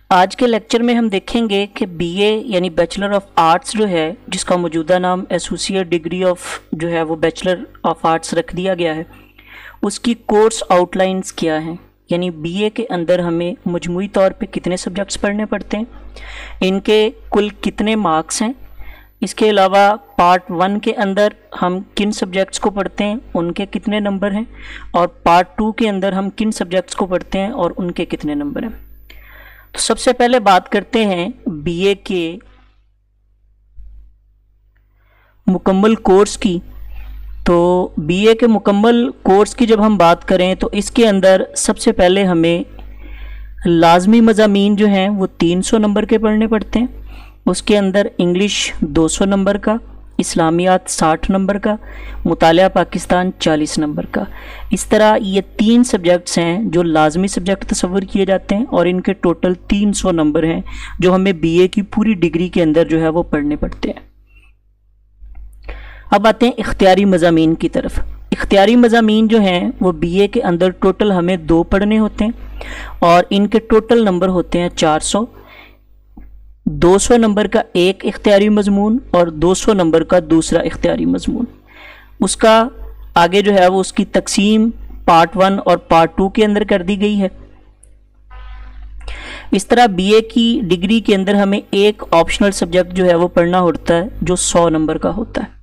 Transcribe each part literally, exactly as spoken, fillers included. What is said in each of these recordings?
आज के लेक्चर में हम देखेंगे कि बीए यानी बैचलर ऑफ आर्ट्स जो है, जिसका मौजूदा नाम एसोसिएट डिग्री ऑफ जो है वो बैचलर ऑफ आर्ट्स रख दिया गया है, उसकी कोर्स आउटलाइंस क्या हैं। यानी बीए के अंदर हमें मजमूई तौर पे कितने सब्जेक्ट्स पढ़ने पड़ते हैं, इनके कुल कितने मार्क्स हैं, इसके अलावा पार्ट वन के अंदर हम किन सब्जेक्ट्स को पढ़ते हैं, उनके कितने नंबर हैं, और पार्ट टू के अंदर हम किन सब्जेक्ट्स को पढ़ते हैं और उनके कितने नंबर हैं। तो सबसे पहले बात करते हैं बीए के मुकम्मल कोर्स की। तो बीए के मुकम्मल कोर्स की जब हम बात करें तो इसके अंदर सबसे पहले हमें लाजमी मज़ामीन जो हैं वो तीन सौ नंबर के पढ़ने पड़ते हैं। उसके अंदर इंग्लिश दो सौ नंबर का, इस्लामियात साठ नंबर का, मुतालिया पाकिस्तान चालीस नंबर का। इस तरह ये तीन सब्जेक्ट्स हैं जो लाजमी सब्जेक्ट तस्वर किए जाते हैं और इनके टोटल तीन सौ नंबर हैं जो हमें बीए की पूरी डिग्री के अंदर जो है वो पढ़ने पड़ते हैं। अब आते हैं इख्तियारी मज़ामीन की तरफ। इख्तियारी मज़ामीन जो हैं वो बीए के अंदर टोटल हमें दो पढ़ने होते हैं और इनके टोटल नंबर होते हैं चार सौ। दो सौ नंबर का एक इख्तियारी मजमून और दो सौ नंबर का दूसरा इख्तियारी मजमून। उसका आगे जो है वो उसकी तकसीम पार्ट वन और पार्ट टू के अंदर कर दी गई है। इस तरह बीए की डिग्री के अंदर हमें एक ऑप्शनल सब्जेक्ट जो है वो पढ़ना होता है जो सौ नंबर का होता है।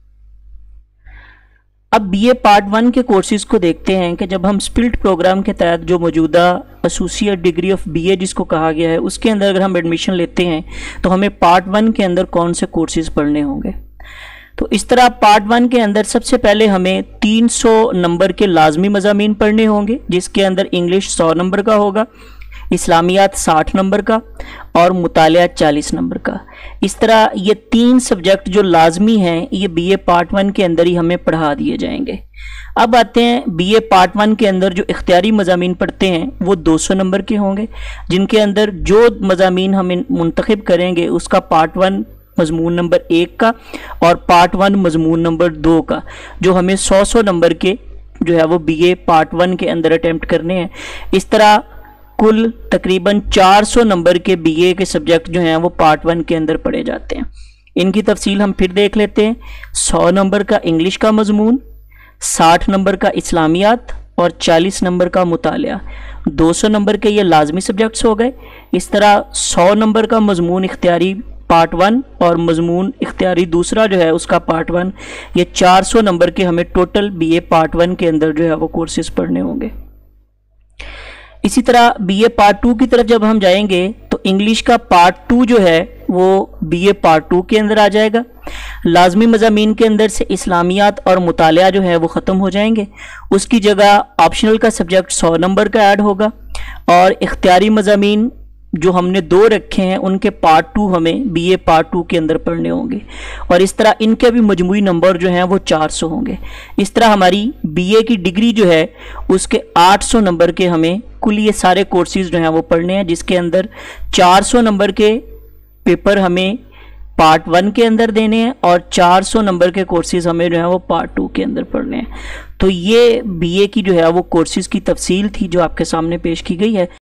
अब बीए पार्ट वन के कोर्सेज को देखते हैं कि जब हम स्पिल्ट प्रोग्राम के तहत जो मौजूदा एसोसिएट डिग्री ऑफ बीए जिसको कहा गया है, उसके अंदर अगर हम एडमिशन लेते हैं तो हमें पार्ट वन के अंदर कौन से कोर्सेज पढ़ने होंगे। तो इस तरह पार्ट वन के अंदर सबसे पहले हमें तीन सौ नंबर के लाजमी मज़ामीन पढ़ने होंगे, जिसके अंदर इंग्लिश सौ नंबर का होगा, इस्लामियात साठ नंबर का और मुतालिया चालीस नंबर का। इस तरह ये तीन सब्जेक्ट जो लाजमी हैं ये बीए पार्ट वन के अंदर ही हमें पढ़ा दिए जाएंगे। अब आते हैं बीए पार्ट वन के अंदर जो इख्तियारी मज़ामीन पढ़ते हैं वो दो सौ नंबर के होंगे, जिनके अंदर जो मज़ामीन हम मुंतखब करेंगे उसका पार्ट वन मजमून नंबर एक का और पार्ट वन मजमून नंबर दो का, जो हमें सौ सौ नंबर के जो है वो बीए पार्ट वन के अंदर अटैम्प्ट करने हैं। इस तरह कुल तकरीबन चार सौ नंबर के बीए के सब्जेक्ट जो हैं वो पार्ट वन के अंदर पढ़े जाते हैं। इनकी तफसील हम फिर देख लेते हैं। सौ नंबर का इंग्लिश का मजमून, साठ नंबर का इस्लामियात और चालीस नंबर का मुतालिया। दो सौ नंबर के ये लाजमी सब्जेक्ट्स हो गए। इस तरह सौ नंबर का मजमून इख्तियारी पार्ट वन और मजमून इख्तियारी दूसरा जो है उसका पार्ट वन, ये चार सौ नंबर के हमें टोटल बीए पार्ट वन के अंदर जो है वो कोर्सेज पढ़ने होंगे। इसी तरह बीए पार्ट टू की तरफ जब हम जाएंगे तो इंग्लिश का पार्ट टू जो है वो बीए पार्ट टू के अंदर आ जाएगा। लाजमी मज़ामीन के अंदर से इस्लामियात और मुतालिया जो है वो ख़त्म हो जाएंगे। उसकी जगह ऑप्शनल का सब्जेक्ट सौ नंबर का ऐड होगा और इख्तियारी मज़ामीन जो हमने दो रखे हैं उनके पार्ट टू हमें बीए पार्ट टू के अंदर पढ़ने होंगे और इस तरह इनके भी मजमूई नंबर जो हैं वो चार सौ होंगे। इस तरह हमारी बीए की डिग्री जो है उसके आठ सौ नंबर के हमें कुल ये सारे कोर्सेज जो हैं वो पढ़ने हैं, जिसके अंदर चार सौ नंबर के पेपर हमें पार्ट वन के अंदर देने हैं और चार सौ नंबर के कोर्सेज हमें जो है वो पार्ट टू के अंदर पढ़ने हैं। तो ये बीए की जो है वो कोर्सेज की तफसील थी जो आपके सामने पेश की गई है।